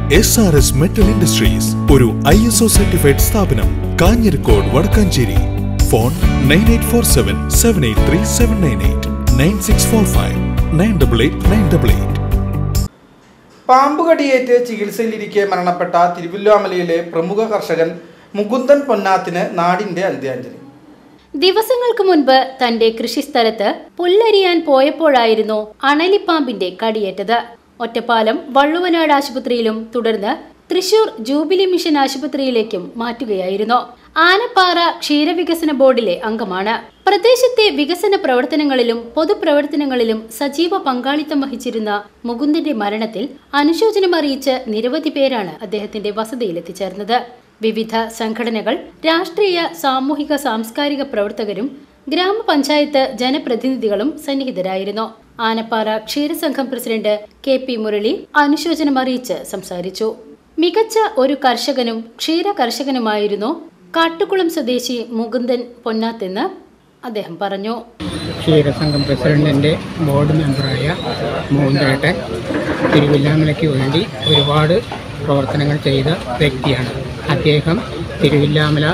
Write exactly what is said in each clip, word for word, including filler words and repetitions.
S R S metal industries ഒരു I S O certified സ്ഥാപനം. Kanjirakode, Vadakkanchery. Phone nine eight four seven seven eight three seven nine eight nine six four five nine double eight nine double eight. പാമ്പുകടിയേറ്റ് ചികിത്സയിലിരിക്കെ മരണപ്പെട്ട തിരുവല്ലാമലയിലെ പ്രമുഖ കർഷകൻ മുകുന്ദൻ പൊന്നാത്തിന് നാടിന്റെ അന്ത്യാഞ്ജലി. ദിവസങ്ങൾക്ക് മുൻപ് തന്റെ കൃഷിസ്ഥലത്ത് പുല്ലരിയാൻ പോയപ്പോഴായിരുന്നു അണലിപ്പാമ്പിന്റെ കടിയേറ്റത്. ഒറ്റപ്പാലം വള്ളുവനാട് ആശുപത്രിയിലും തുടർന്ന് തൃശൂർ ജൂബിലി മിഷൻ ആശുപത്രിയിലേക്കും മാറ്റുകയായിരുന്നു. ആനപ്പാറ ക്ഷീരവികസന ബോർഡിലെ അംഗമാണ്. പ്രദേശത്തെ വികസന പ്രവർത്തനങ്ങളിലും പൊതുപ്രവർത്തനങ്ങളിലും സജീവ പങ്കാളിത്തം വഹിച്ചിരുന്ന മുകുന്ദന്റെ മരണത്തിൽ അനുശോചനം അറിയിച്ച് നിരവധി പേരാണ് അദ്ദേഹത്തിന്റെ വസതിയിലെത്തിച്ചേർന്നത്. വിവിധ സംഘടനകൾ, രാഷ്ട്രീയ, സാമൂഹിക, സാംസ്കാരിക പ്രവർത്തകരും ഗ്രാമപഞ്ചായത്ത് ജനപ്രതിനിധികളും സന്നിഹിതരായിരുന്നു. ആനപ്പാറ ക്ഷീരസംഘം പ്രസിഡന്റ് കെ പി മുരളി അനുശോചനം അറിയിച്ച് സംസാരിച്ചു. മികച്ച ഒരു കർഷകനും ക്ഷീര കർഷകനുമായിരുന്നു കാട്ടുകുളം സ്വദേശി മുകുന്ദൻ പൊന്നാത്തെന്ന് അദ്ദേഹം പറഞ്ഞു. ക്ഷീരസംഘം പ്രസിഡന്റിന്റെ ബോർഡ് മെമ്പറായ മുകുന്ദേട്ടൻ തിരുവില്ലാമലയ്ക്ക് വേണ്ടി ഒരുപാട് പ്രവർത്തനങ്ങൾ ചെയ്ത വ്യക്തിയാണ്. അദ്ദേഹം തിരുവില്ലാമല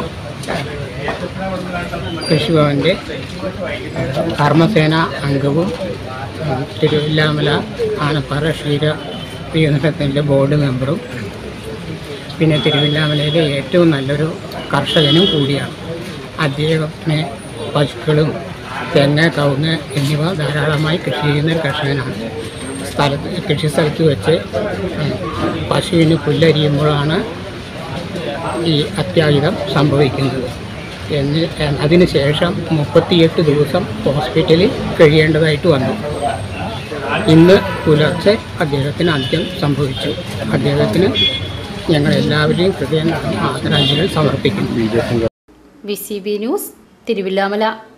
കൃഷിഭവൻ്റെ കർമ്മസേന അംഗവും തിരുവില്ലാമല ആനപ്പാറ ക്ഷീര വികസനത്തിൻ്റെ ബോർഡ് മെമ്പറും പിന്നെ തിരുവില്ലാമലയിലെ ഏറ്റവും നല്ലൊരു കർഷകനും കൂടിയാണ്. അദ്ദേഹത്തിന് പശുക്കളും തെങ്ങ്, കവുങ്ങ് എന്നിവ ധാരാളമായി കൃഷി ചെയ്യുന്ന ഒരു കർഷകനാണ്. സ്ഥലത്ത് കൃഷി സ്ഥലത്ത് വെച്ച് പശുവിന് പുല്ലരിയുമ്പോഴാണ് ഈ അത്യാഹിതം സംഭവിക്കുന്നത്. എന്ന് അതിനുശേഷം മുപ്പത്തിയെട്ട് ദിവസം ഹോസ്പിറ്റലിൽ കഴിയേണ്ടതായിട്ട് വന്നു. ഇന്ന് പുലർച്ചെ അദ്ദേഹത്തിന് അന്ത്യം സംഭവിച്ചു. അദ്ദേഹത്തിന് ഞങ്ങൾ എല്ലാവരെയും ഹൃദയം ആദരാഞ്ജലികൾ സമർപ്പിക്കുന്നു. V C B news, Thiruvilwamala.